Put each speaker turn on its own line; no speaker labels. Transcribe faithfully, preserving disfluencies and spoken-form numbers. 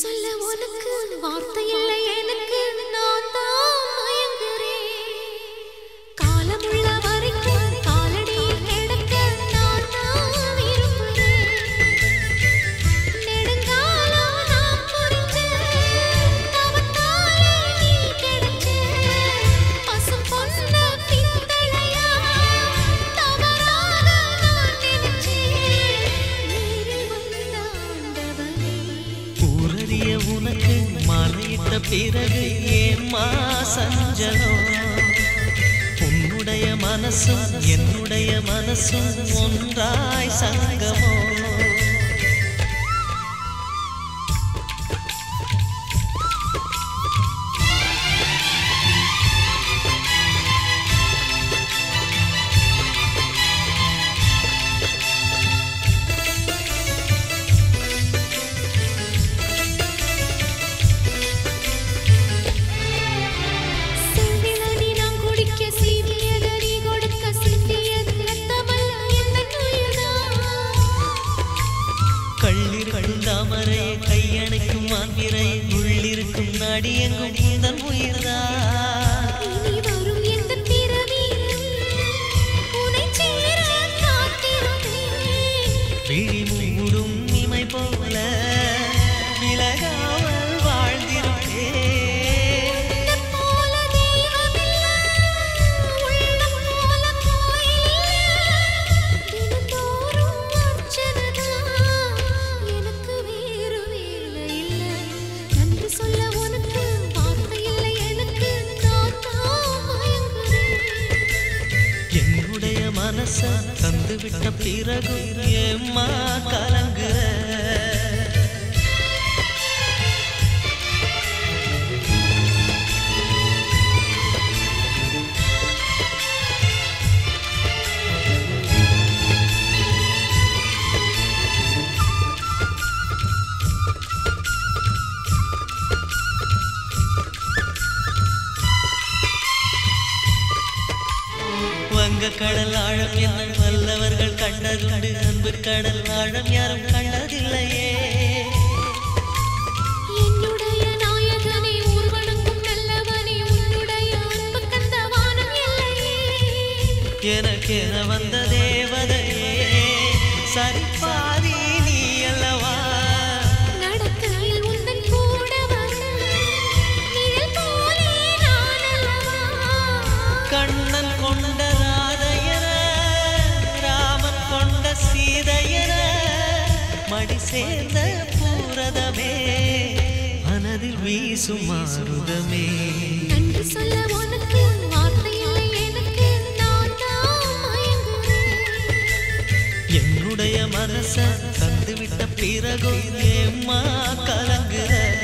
சொல்ல உனக்கு வார்த்தை இல்லை எனக்கு நான் தான் மயங்குறேன் காலமுள்ள வரைக்கும் காலடியில் கிடக்க நான் தான் விரும்புறேன் நெடுங்காலம் நான் புரிஞ்ச தவத்தாலே நீ கிடைச்ச பசும் பொன்ன பித்தளையா தவறாக நான் நினைச்சேன் நீரி வந்த ஆண்டவனே
ஊரறிய உனக்கு மாலையிட்ட பிறகு ஏம்மா சஞ்சலம் உன்னுடைய மனசும் என்னுடைய மனசும் ஒன்றாய் சங்கமோ
செந்திலடி நான் குடிக்க சீவியதடி கொடுக்க சிந்தியது ரத்தமல்ல எந்தன் உயிர்தான்
கள்ளிருக்கும் தாமரையை கையணைக்கும் மாந்திரை உள்ளிருக்கும் நாடி எங்கும் உந்தன் உயிர்தான்
இனி வரும் எந்தன் பிறவியிலும் உனைச் சேர காத்திருப்பேன்
விழி மூடும் இமை போல விலகாமல் வாழ்ந்திருப்பேன்
உன்னைப் போல தெய்வமில்லை உள்ளம் போல கோயிலில்லை தினந்தோறும் அர்ச்சனைதான் எனக்கு வேறு வேலை இல்லை நன்றி சொல்ல உனக்கு வார்த்தை இல்லை எனக்கு நான் தான் மயங்குறேன்
என்னுடைய மனச தந்து விட்ட பிறகு ஏம்மா கலங்குற வங்க கடல் ஆழம் என்ன வல்லவர்கள் கண்டதுண்டு அன்பு கடல் ஆழம் யாரும் கண்டதில்லையே
என்னுடைய நாயகனே ஊர்வலங்கும் நல்லவனே உன்னுடைய அன்பு கந்த வானம் இல்லையே
எனக்கென வந்த தேவதையே சரிபாதி நீ அல்லவா
நடக்கையில் உந்தன் கூட வரும் நிழல் போலே நான் அல்லவா
கண்ணன் கொண்ட ராதையர ராமன் கொண்ட சீதையர மடி சேர்ந்த பூரதமே மனதில் வீசும் மாருதமே
நன்றி சொல்ல உனக்கு வார்த்தை இல்லை எனக்கு நான் தான் மயங்குறேன்
என்னுடைய மனச தந்துவிட்ட பிறகு ஏம்மா கலங்குற